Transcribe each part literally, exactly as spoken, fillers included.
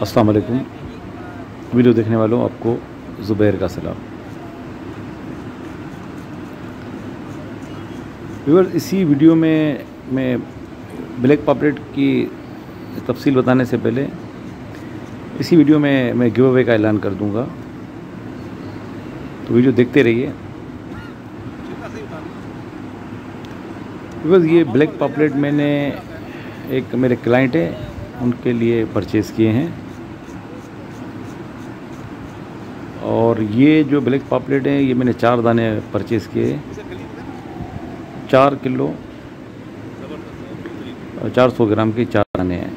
अस्सलाम वालेकुम। वीडियो देखने वालों आपको ज़ुबैर का सलाम। व्यूअर्स, इसी वीडियो में मैं ब्लैक पापलेट की तफसील बताने से पहले इसी वीडियो में मैं गिव अवे का ऐलान कर दूंगा, तो वीडियो देखते रहिए। व्यूअर्स, ये ब्लैक पापलेट मैंने एक मेरे क्लाइंट है उनके लिए परचेज़ किए हैं, और ये जो ब्लैक पापलेट हैं ये मैंने चार दाने परचेज़ किए, चार किलो चार सौ ग्राम के चार दाने हैं।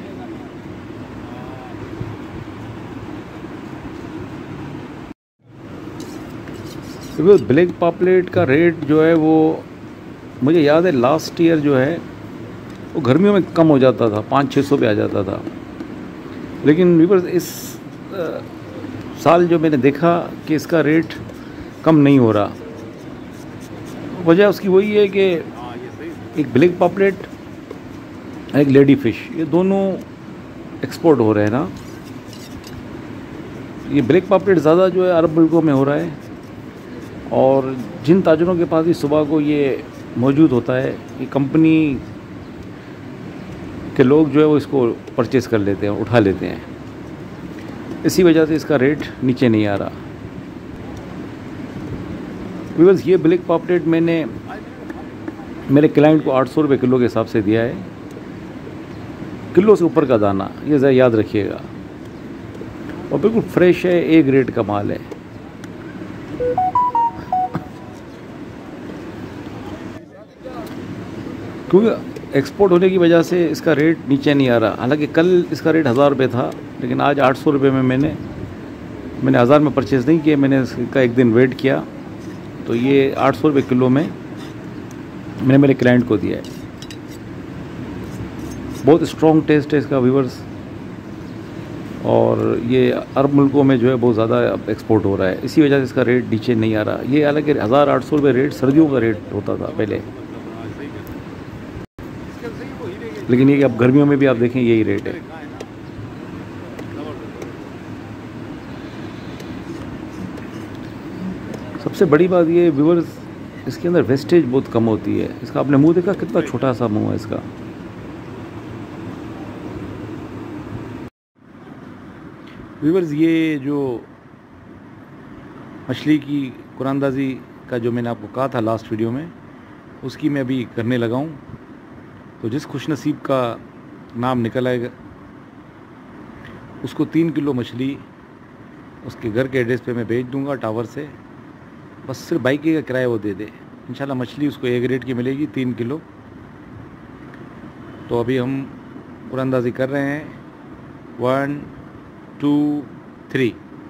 तो ब्लैक पापलेट का रेट जो है वो मुझे याद है लास्ट ईयर जो है वो गर्मियों में कम हो जाता था, पाँच छः सौ पे आ जाता था। लेकिन व्यूअर्स, इस आ, साल जो मैंने देखा कि इसका रेट कम नहीं हो रहा। वजह उसकी वही है कि एक ब्लैक पापलेट, एक लेडी फ़िश, ये दोनों एक्सपोर्ट हो रहे हैं ना। ये ब्लैक पापलेट ज़्यादा जो है अरब मुल्कों में हो रहा है, और जिन ताजरों के पास भी सुबह को ये मौजूद होता है, ये कंपनी के लोग जो है वो इसको परचेज़ कर लेते हैं, उठा लेते हैं। इसी वजह से इसका रेट नीचे नहीं आ रहा। व्यूअर्स, ये ब्लैक पापलेट मैंने मेरे क्लाइंट को आठ सौ रुपये किलो के हिसाब से दिया है। किलो से ऊपर का दाना, ये ज़रा याद रखिएगा, और बिल्कुल फ्रेश है, ए ग्रेड का माल है। क्योंकि एक्सपोर्ट होने की वजह से इसका रेट नीचे नहीं आ रहा। हालांकि कल इसका रेट हज़ार रुपये था, लेकिन आज आठ सौ रुपये में मैंने मैंने हज़ार में परचेज़ नहीं किया, मैंने इसका एक दिन वेट किया, तो ये आठ सौ रुपये किलो में मैंने मेरे क्लाइंट को दिया है। बहुत स्ट्रॉन्ग टेस्ट है इसका व्यूअर्स, और ये अरब मुल्कों में जो है बहुत ज़्यादा अब एक्सपोर्ट हो रहा है, इसी वजह से इसका रेट नीचे नहीं आ रहा। ये हालांकि हज़ार आठ सौ रुपये रेट सर्दियों का रेट होता था पहले, लेकिन ये अब गर्मियों में भी आप देखें यही रेट है। सबसे बड़ी बात ये व्यूअर्स, इसके अंदर वेस्टेज बहुत कम होती है। इसका आपने मुंह देखा, कितना छोटा सा मुंह है इसका। व्यूअर्स, ये जो मछली की कुरानंदाजी का जो मैंने आपको कहा था लास्ट वीडियो में, उसकी मैं अभी करने लगा हूँ। तो जिस खुशनसीब का नाम निकल आएगा उसको तीन किलो मछली उसके घर के एड्रेस पे मैं भेज दूंगा टावर से। बस सिर्फ बाइक का किराया वो दे दे, इंशाल्लाह मछली उसको ए ग्रेड की मिलेगी, तीन किलो। तो अभी हम कुरानंदाजी कर रहे हैं। One two three.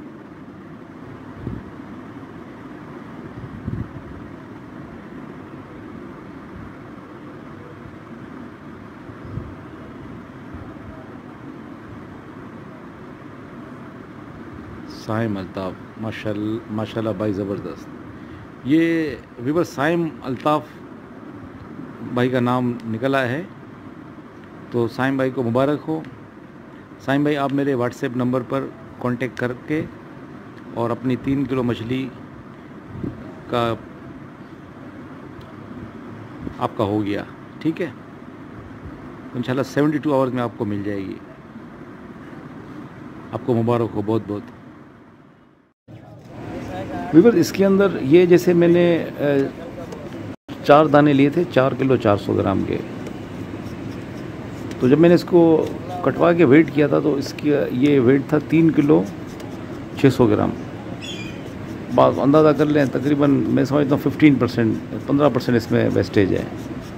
Saim Altaf, माशाल्लाह माशाल्लाह भाई, ज़बरदस्त। ये व्यूअर्स, साइम अल्ताफ़ भाई का नाम निकला है, तो साइम भाई को मुबारक हो। साइम भाई, आप मेरे व्हाट्सएप नंबर पर कांटेक्ट करके और अपनी तीन किलो मछली का आपका हो गया, ठीक है। इंशाल्लाह सेवेंटी टू आवर्स में आपको मिल जाएगी। आपको मुबारक हो बहुत बहुत। व्यूअर्स, इसके अंदर ये जैसे मैंने चार दाने लिए थे, चार किलो चार सौ ग्राम के। तो जब मैंने इसको कटवा के वेट किया था, तो इसकी ये वेट था तीन किलो छः सौ ग्राम। बात अंदाज़ा कर लें, तकरीबन मैं समझता हूँ फिफ्टीन परसेंट पंद्रह परसेंट इसमें वेस्टेज है।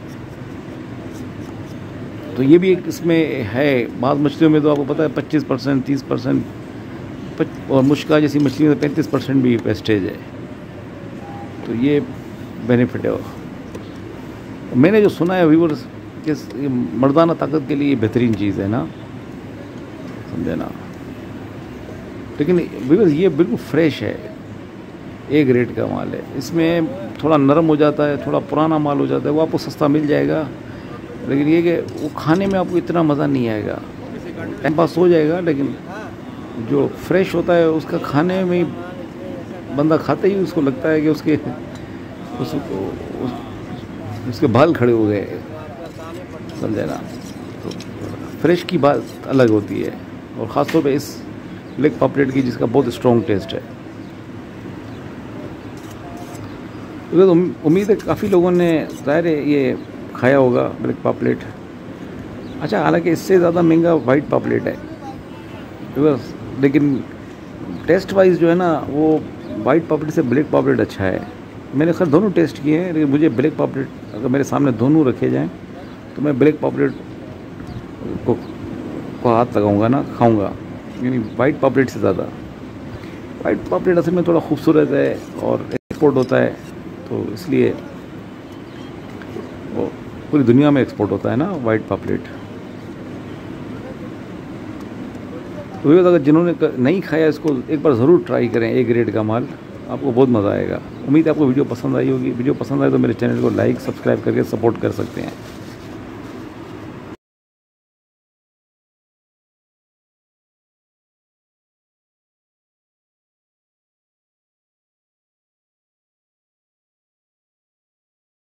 तो ये भी एक इसमें है। बाद मछलियों में तो आपको पता है पच्चीस परसेंट तीस परसेंट, और मुश्का जैसी मछली में पैंतीस परसेंट भी वेस्टेज है। तो ये बेनिफिट है। मैंने जो सुना है व्यूअर्स कि ये मर्दाना ताकत के लिए बेहतरीन चीज़ है ना, समझे ना। लेकिन व्यूअर्स, ये बिल्कुल फ्रेश है, ए ग्रेड का माल है। इसमें थोड़ा नरम हो जाता है, थोड़ा पुराना माल हो जाता है, वो आपको सस्ता मिल जाएगा, लेकिन ये कि वो खाने में आपको इतना मज़ा नहीं आएगा। टाइम पास हो जाएगा, लेकिन जो फ्रेश होता है उसका खाने में बंदा खाते ही उसको लगता है कि उसके उस, उस, उसके बाल खड़े हो गए, समझे ना। तो फ्रेश की बात अलग होती है, और ख़ासतौर पे इस ब्लैक पॉपलेट की जिसका बहुत स्ट्रॉन्ग टेस्ट है। तो उम्मीद है काफ़ी लोगों ने ज़ाहिर है ये खाया होगा ब्लैक पॉपलेट। अच्छा, हालांकि इससे ज़्यादा महंगा वाइट पॉपलेट है, बस, लेकिन टेस्ट वाइज जो है ना वो वाइट पॉपलेट से ब्लैक पॉपलेट अच्छा है। मैंने खैर दोनों टेस्ट किए हैं, लेकिन मुझे ब्लैक पॉपलेट, अगर मेरे सामने दोनों रखे जाएं तो मैं ब्लैक पॉपलेट को, को हाथ लगाऊंगा ना, खाऊंगा, यानी वाइट पॉपलेट से ज़्यादा। वाइट पॉपलेट असल में थोड़ा खूबसूरत है और एक्सपोर्ट होता है, तो इसलिए वो पूरी दुनिया में एक्सपोर्ट होता है ना वाइट पॉपलेट। तो ये अगर जिन्होंने नहीं खाया इसको एक बार ज़रूर ट्राई करें, ए ग्रेड का माल, आपको बहुत मज़ा आएगा। उम्मीद है आपको वीडियो पसंद आई होगी। वीडियो पसंद आए तो मेरे चैनल को लाइक सब्सक्राइब करके सपोर्ट कर सकते हैं।